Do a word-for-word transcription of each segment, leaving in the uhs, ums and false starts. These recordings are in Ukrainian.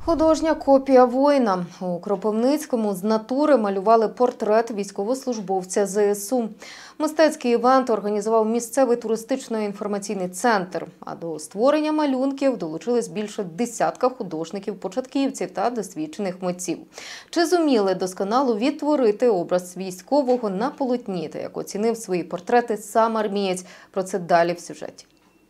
Художня копія воїна. У Кропивницькому з натури малювали портрет військовослужбовця зе ес у. Мистецький івент організував місцевий туристично-інформаційний центр. А до створення малюнків долучились більше десятка художників-початківців та досвідчених митців. Чи зуміли досконало відтворити образ військового на полотні та як оцінив свої портрети сам армієць? Про це далі в сюжеті.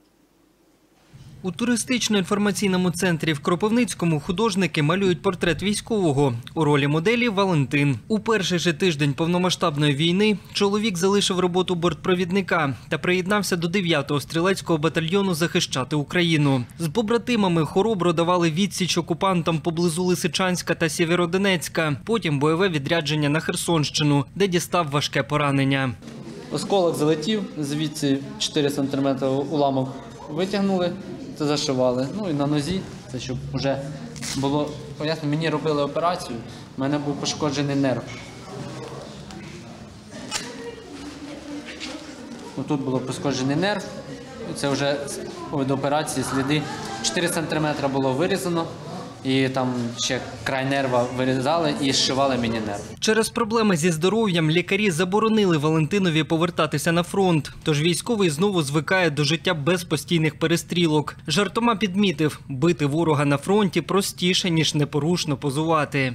У туристично-інформаційному центрі в Кропивницькому художники малюють портрет військового. У ролі моделі – Валентин. У перший же тиждень повномасштабної війни чоловік залишив роботу бортпровідника та приєднався до дев'ятого стрілецького батальйону захищати Україну. З побратимами хоробро давали відсіч окупантам поблизу Лисичанська та Сєвєродонецька. Потім бойове відрядження на Херсонщину, де дістав важке поранення. Осколок залетів, звідси чотири сантиметри уламок витягнули. Це зашивали. Ну і на нозі, це щоб вже було, поясню, мені робили операцію, в мене був пошкоджений нерв. Тут було пошкоджений нерв, це вже від операції сліди. чотири сантиметри було вирізано. І там ще край нерва вирізали і зшивали мені нерв. Через проблеми зі здоров'ям лікарі заборонили Валентинові повертатися на фронт. Тож військовий знову звикає до життя без постійних перестрілок. Жартома підмітив, бити ворога на фронті простіше, ніж непорушно позувати.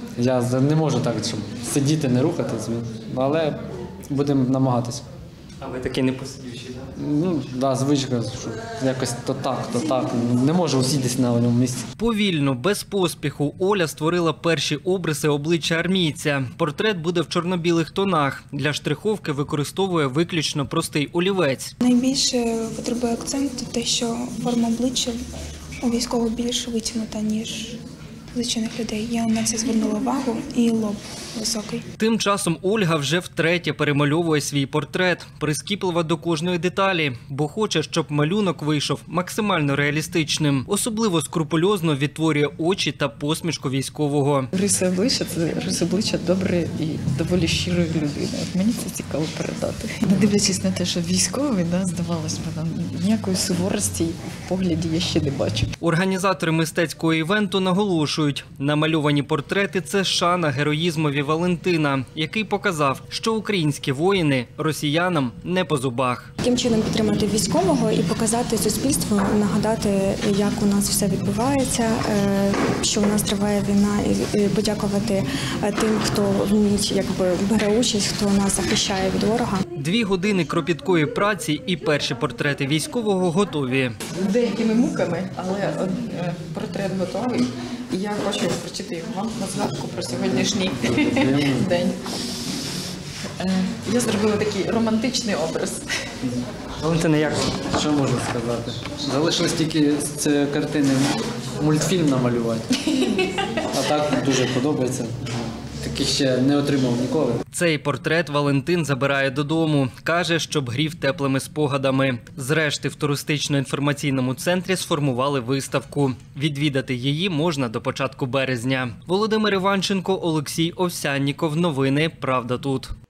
Я не можу так, щоб сидіти, не рухатись, але будемо намагатися. А ви такий непосидючий, так? Ну, да, звичка, що якось то так, то так. Не можу усідись на одному місці. Повільно, без поспіху Оля створила перші обриси обличчя армійця. Портрет буде в чорно-білих тонах. Для штриховки використовує виключно простий олівець. Найбільше потребує акценту те, що форма обличчя у військового більш витягнута, ніж звичайних людей. Я на це звернула увагу, і лоб високий. Тим часом Ольга вже втретє перемальовує свій портрет. Прискіплива до кожної деталі, бо хоче, щоб малюнок вийшов максимально реалістичним. Особливо скрупульозно відтворює очі та посмішку військового. Риси обличчя – це риси обличчя доброї і доволі щирої людини. От мені це цікаво передати. Не дивлячись на те, що військовий, да, здавалось би, ніякої суворості в погляді я ще не бачу. Організатори мистецького івенту наголошують, намальовані портрети – це шана героїзмові Валентина, який показав, що українські воїни росіянам не по зубах. Таким чином підтримати військового і показати суспільству, нагадати, як у нас все відбувається, що у нас триває війна, і подякувати тим, хто в ній якби бере участь, хто нас захищає від ворога. Дві години кропіткої праці і перші портрети військового готові. Деякими муками, але портрет готовий. І я хочу прочитати вам на згадку про сьогоднішній день. Я зробила такий романтичний образ. Валентина, як? Що можу сказати? Залишилось тільки з цієї картини мультфільм намалювати. А так дуже подобається. Таких ще не отримав ніколи. Цей портрет Валентин забирає додому. Каже, щоб грів теплими спогадами. Зрешти в туристично-інформаційному центрі сформували виставку. Відвідати її можна до початку березня. Володимир Іванченко, Олексій Овсянніков. Новини «Правда тут».